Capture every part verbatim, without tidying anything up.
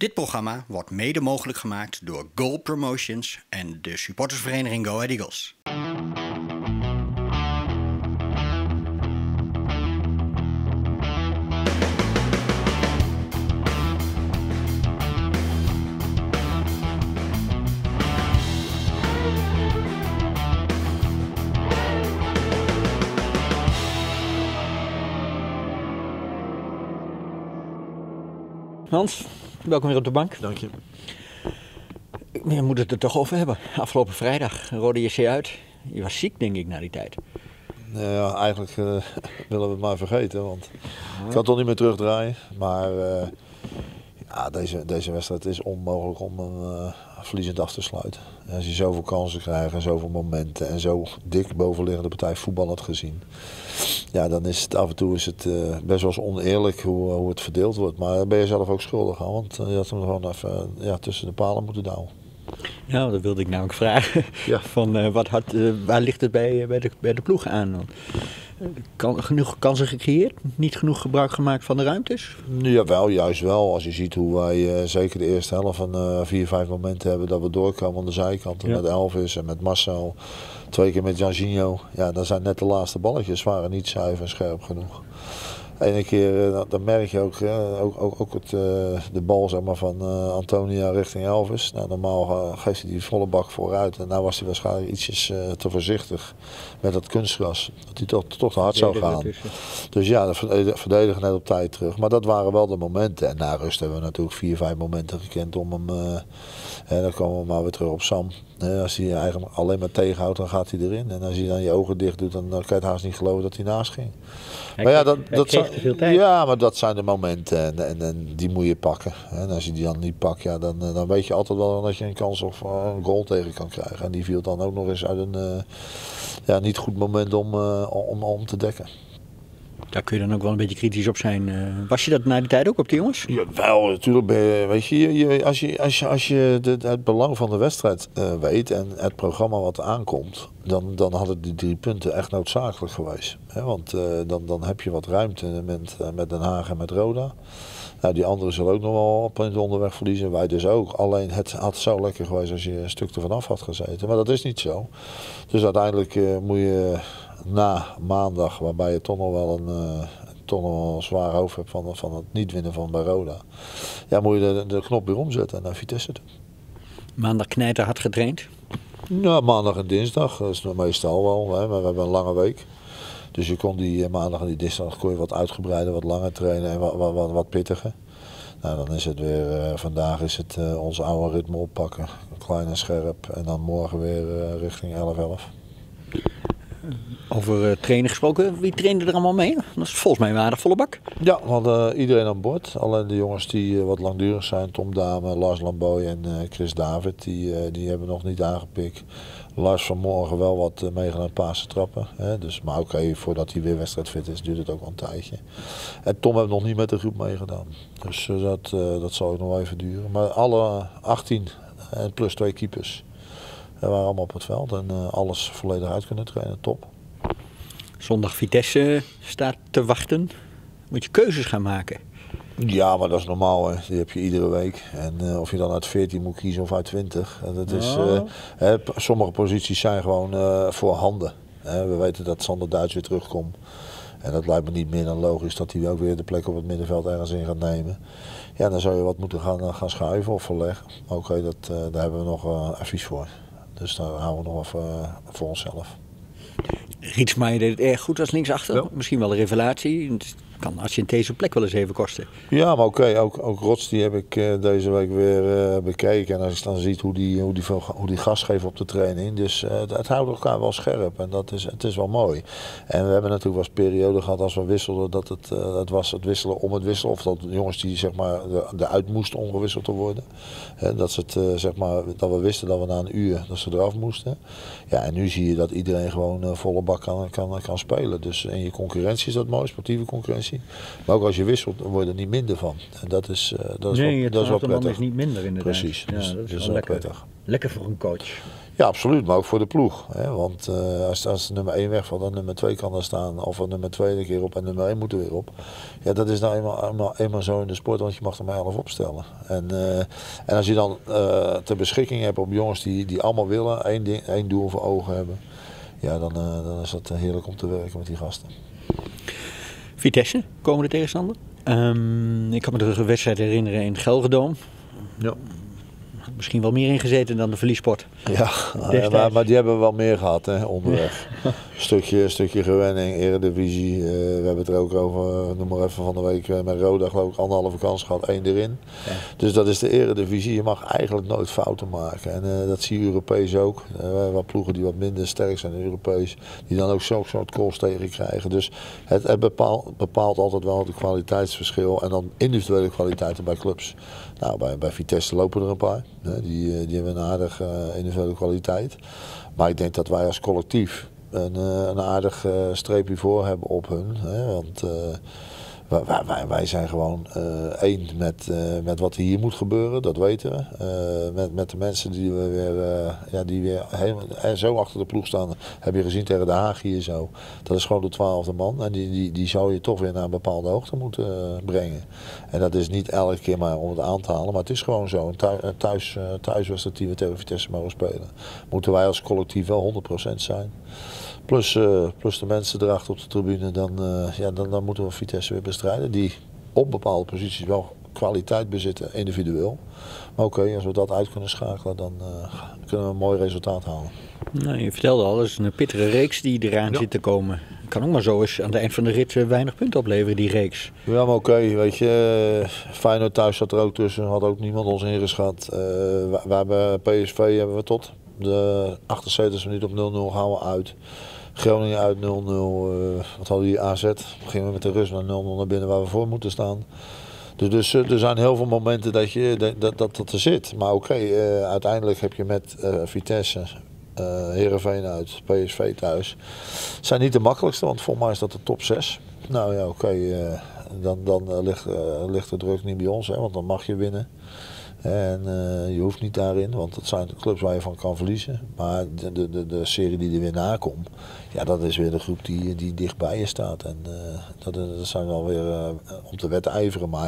Dit programma wordt mede mogelijk gemaakt door Goal Promotions en de supportersvereniging Go Ahead Eagles. Hans, welkom weer op de bank. Dank je. We moeten het er toch over hebben. Afgelopen vrijdag, Rode J C uit. Je was ziek, denk ik, na die tijd. Ja, eigenlijk uh, willen we het maar vergeten, want ik kan toch niet meer terugdraaien. Maar uh, ja, deze, deze wedstrijd is onmogelijk om een uh, verliezend af te sluiten. Als je zoveel kansen krijgt en zoveel momenten en zo dik bovenliggende partij voetbal had gezien. Ja, dan is het af en toe is het uh, best wel eens oneerlijk hoe, hoe het verdeeld wordt. Maar daar ben je zelf ook schuldig aan, want uh, je had hem gewoon even uh, ja, tussen de palen moeten douwen. Ja, dat wilde ik namelijk vragen. Ja. Van, uh, wat had, uh, waar ligt het bij, bij, de, bij de ploeg aan? Kan, genoeg kansen gecreëerd? Niet genoeg gebruik gemaakt van de ruimtes? Jawel, juist wel. Als je ziet hoe wij uh, zeker de eerste helft van uh, vier, vijf momenten hebben dat we doorkomen aan de zijkant. Ja. Met Elvis en met Marcel. Twee keer met Jorginho. Ja, dat zijn net de laatste balletjes. Waren niet zuiver en scherp genoeg. Ene keer, uh, dan merk je ook, uh, ook, ook, ook het, uh, de bal zeg maar, van uh, Antonia richting Elvis. Nou, normaal uh, geeft hij die volle bak vooruit. En nou was hij waarschijnlijk ietsjes uh, te voorzichtig met dat kunstgras. Dat hij toch, toch te hard zou gaan. Dus ja, de verdediger net op tijd terug. Maar dat waren wel de momenten. En na rust hebben we natuurlijk vier, vijf momenten gekend om hem... Uh, en dan komen we maar weer terug op Sam. Uh, als hij eigenlijk alleen maar tegenhoudt, dan gaat hij erin. En als hij dan je ogen dicht doet, dan kan je het haast niet geloven dat hij naast ging. Hij maar ja, dat, hij dat zijn, veel tijd. ja, maar dat zijn de momenten en, en, en die moet je pakken. En als je die dan niet pakt, ja, dan, dan weet je altijd wel dat je een kans of een goal tegen kan krijgen. En die viel dan ook nog eens uit een uh, ja, niet goed moment om, uh, om, om te dekken. Daar kun je dan ook wel een beetje kritisch op zijn. Uh, was je dat na die tijd ook op die jongens? Ja, wel, natuurlijk ben je, weet je, je, als je, als je, als je de, het belang van de wedstrijd uh, weet en het programma wat aankomt, dan, dan hadden die drie punten echt noodzakelijk geweest. He, want uh, dan, dan heb je wat ruimte met, uh, met Den Haag en met Roda. Nou, die anderen zullen ook nog wel punten onderweg verliezen. Wij dus ook. Alleen het had zo lekker geweest als je een stuk ervan af had gezeten. Maar dat is niet zo. Dus uiteindelijk uh, moet je na maandag, waarbij je toch nog wel een, uh, toch nog wel een zwaar hoofd hebt van, van het niet winnen van bij Roda. Ja, moet je de, de knop weer omzetten en naar Vitesse doen. Maandag knijter hard getraind? Nou, maandag en dinsdag. Dat is meestal wel. Hè, maar we hebben een lange week. Dus je kon die maandag en die dinsdag kon je wat uitgebreider, wat langer trainen en wat, wat, wat, wat pittiger. Nou, dan is het weer, uh, vandaag is het uh, onze oude ritme oppakken. Klein en scherp. En dan morgen weer uh, richting elf elf. Over uh, trainen gesproken, wie trainde er allemaal mee? Dat is volgens mij een aardig volle bak. Ja, we hadden iedereen aan boord. Alleen de jongens die uh, wat langdurig zijn, Tom Dame, Lars Lamboy en uh, Chris David, die, uh, die hebben nog niet aangepikt. Lars vanmorgen wel wat uh, meegedaan Pasen trappen. Hè? Dus, maar oké, okay, voordat hij weer wedstrijdfit is, duurt het ook wel een tijdje. En Tom heeft nog niet met de groep meegedaan. Dus uh, dat, uh, dat zal ook nog wel even duren. Maar alle achttien en plus twee keepers we waren allemaal op het veld en uh, alles volledig uit kunnen trainen. Top. Zondag Vitesse staat te wachten. Moet je keuzes gaan maken. Ja, maar dat is normaal. Hè. Die heb je iedere week. En uh, of je dan uit veertien moet kiezen of uit twintig. Dat is, uh, hè, sommige posities zijn gewoon uh, voor handen. Hè. We weten dat Sander Duits weer terugkomt. En dat lijkt me niet meer dan logisch dat hij ook weer de plek op het middenveld ergens in gaat nemen. Ja, dan zou je wat moeten gaan, gaan schuiven of verleggen. Oké, okay, dat uh, daar hebben we nog uh, advies voor. Dus daar houden we nog even uh, voor onszelf. Rietsmaier deed het erg goed als linksachter. Ja. Misschien wel een revelatie. Het kan als je in deze plek wel eens even kosten. Ja, maar oké. Okay, ook, ook Rots die heb ik uh, deze week weer uh, bekeken. En als je dan ziet hoe die, hoe die, hoe die gas geeft op de training. Dus uh, het, het houdt elkaar wel scherp. En dat is, het is wel mooi. En we hebben natuurlijk wel eens periode gehad als we wisselden. Dat het, uh, het was het wisselen om het wisselen. Of dat jongens die zeg maar eruit moesten om gewisseld te worden. He, dat, het, uh, zeg maar, dat we wisten dat we na een uur dat ze eraf moesten. Ja, en nu zie je dat iedereen gewoon uh, volle bak kan, kan, kan spelen. Dus in je concurrentie is dat mooi. Sportieve concurrentie. competitie. Maar ook als je wisselt, dan word je er niet minder van. En dat is, uh, dat is nee, wel, het dat is wel van de man prettig. is niet minder inderdaad. Precies, ja, dus, dat is dus wel wel lekker. prettig. Lekker voor een coach. Ja, absoluut, maar ook voor de ploeg. Hè? Want uh, als, als nummer één wegvalt, dan nummer twee kan daar staan. Of er nummer twee een keer op en nummer één moet er weer op. Ja, dat is nou eenmaal, eenmaal, eenmaal zo in de sport, want je mag er maar elf opstellen. En, uh, en als je dan uh, ter beschikking hebt op jongens die, die allemaal willen, één, ding, één doel voor ogen hebben. Ja, dan, uh, dan is het heerlijk om te werken met die gasten. Vitesse, komende tegenstander. Um, ik kan me terug een wedstrijd herinneren in Gelredome. Ja. Misschien wel meer ingezeten dan de verliesport. Ja, ja maar, maar die hebben we wel meer gehad hè, onderweg. Ja. stukje, stukje gewenning, eredivisie. Uh, we hebben het er ook over, noem maar even van de week uh, met Roda geloof ik anderhalve kans gehad, één erin. Ja. Dus dat is de eredivisie. Je mag eigenlijk nooit fouten maken. En uh, dat zie je Europees ook. Uh, we hebben wat ploegen die wat minder sterk zijn Europees. Die dan ook zo'n soort calls tegen krijgen. Dus het, het bepaalt, bepaalt altijd wel het kwaliteitsverschil. En dan individuele kwaliteiten bij clubs. Nou, bij, bij Vitesse lopen er een paar. Hè. Die, die hebben een aardige uh, individuele kwaliteit. Maar ik denk dat wij als collectief een, uh, een aardig uh, streepje voor hebben op hun. Hè. Want uh, wij, wij, wij zijn gewoon uh, één met, uh, met wat hier moet gebeuren, dat weten we. Uh, met, met de mensen die we weer, uh, ja, die weer helemaal, zo achter de ploeg staan. Heb je gezien tegen Den Haag hier zo. Dat is gewoon de twaalfde man. En die, die, die zou je toch weer naar een bepaalde hoogte moeten uh, brengen. En dat is niet elke keer maar om het aan te halen. Maar het is gewoon zo. Een thuis, thuis, uh, thuiswedstrijd die we tegen Vitesse mogen spelen. Moeten wij als collectief wel honderd procent zijn. Plus, uh, plus de mensen erachter op de tribune, dan, uh, ja, dan, dan moeten we Vitesse weer bestrijden. Die op bepaalde posities wel kwaliteit bezitten, individueel. Maar oké, okay, als we dat uit kunnen schakelen, dan uh, kunnen we een mooi resultaat halen. Nou, je vertelde al, het is een pittige reeks die eraan ja. zit te komen. Het kan ook maar zo eens aan het eind van de rit weinig punten opleveren, die reeks. Ja, maar oké, okay, weet je, Feyenoord thuis zat er ook tussen, had ook niemand ons ingeschat. Uh, we, we hebben P S V hebben we tot de achtenzeventigste minuut op nul nul gehouden uit. Groningen uit nul nul, uh, wat hadden die A Z? Gingen we met de rust naar nul nul naar binnen waar we voor moeten staan. Dus, dus er zijn heel veel momenten dat je, dat, dat, dat er zit. Maar oké, okay, uh, uiteindelijk heb je met uh, Vitesse, uh, Heerenveen uit, P S V thuis. Het zijn niet de makkelijkste, want volgens mij is dat de top zes. Nou ja, oké, okay, uh, dan, dan uh, ligt, uh, ligt de druk niet bij ons, hè, want dan mag je winnen. En uh, je hoeft niet daarin, want dat zijn de clubs waar je van kan verliezen. Maar de, de, de, de serie die er weer nakomt, ja, dat is weer de groep die, die dicht bij je staat. En uh, dat, dat zijn wel weer uh, om te wedijveren. Maar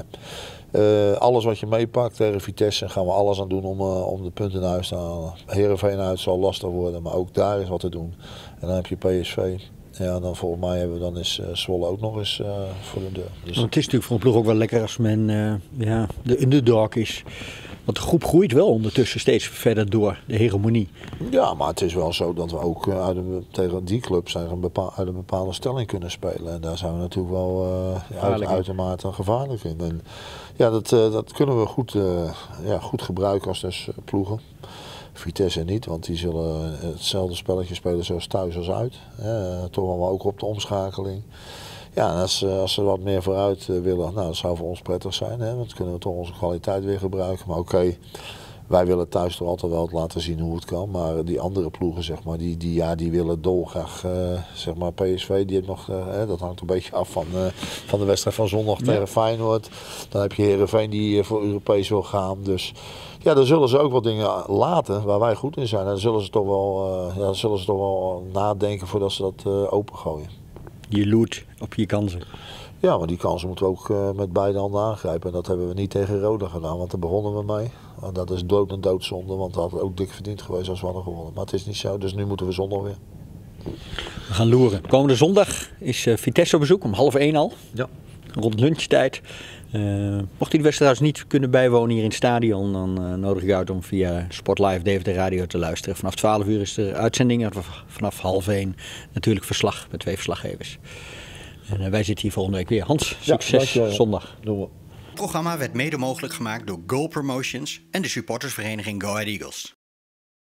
uh, alles wat je meepakt tegen Vitesse, gaan we alles aan doen om, uh, om de punten naar huis te halen. Heerenveen uit zal lastig worden, maar ook daar is wat te doen. En dan heb je P S V. Ja, dan volgens mij hebben we dan is uh, Zwolle ook nog eens uh, voor de deur. Dus... Het is natuurlijk voor een ploeg ook wel lekker als men uh, ja, de underdog is. Want de groep groeit wel ondertussen steeds verder door, de hegemonie. Ja, maar het is wel zo dat we ook uh, uit een, tegen die club zijn een bepaal, uit een bepaalde stelling kunnen spelen. En daar zijn we natuurlijk wel uh, uit, uitermate gevaarlijk in. En ja, dat, uh, dat kunnen we goed, uh, ja, goed gebruiken als dus uh, ploegen. Vitesse niet, want die zullen hetzelfde spelletje spelen zoals thuis als uit. Uh, toch wel ook op de omschakeling. Ja, en als, als ze wat meer vooruit willen, nou, dat zou voor ons prettig zijn. Hè? Want dan kunnen we toch onze kwaliteit weer gebruiken. Maar oké, okay, wij willen thuis toch altijd wel laten zien hoe het kan. Maar die andere ploegen, zeg maar, die, die, ja, die willen dolgraag, uh, zeg maar, P S V, die heeft nog, uh, hè, dat hangt een beetje af van, uh, van de wedstrijd van zondag tegen ja. Feyenoord. Dan heb je Heerenveen die uh, voor Europees wil gaan. Dus ja, dan zullen ze ook wat dingen laten waar wij goed in zijn. En dan zullen ze toch wel, uh, ja, dan zullen ze toch wel nadenken voordat ze dat uh, opengooien. Je loert op je kansen. Ja, maar die kansen moeten we ook uh, met beide handen aangrijpen. En dat hebben we niet tegen Roda gedaan, want daar begonnen we mee. En dat is dood en doodzonde, want dat had ook dik verdiend geweest als we hadden gewonnen. Maar het is niet zo, dus nu moeten we zondag weer. We gaan loeren. Komende zondag is uh, Vitesse op bezoek, om half één al. Ja. Rond lunchtijd. Uh, mocht u de wedstrijd niet kunnen bijwonen hier in het stadion, dan uh, nodig ik u uit om via Sport Live D V D Radio te luisteren. Vanaf twaalf uur is de uitzending en vanaf half één natuurlijk verslag met twee verslaggevers. En uh, wij zitten hier volgende week weer. Hans, succes ja, zondag. Doen we. Het programma werd mede mogelijk gemaakt door Goal Promotions en de supportersvereniging Go Ahead Eagles.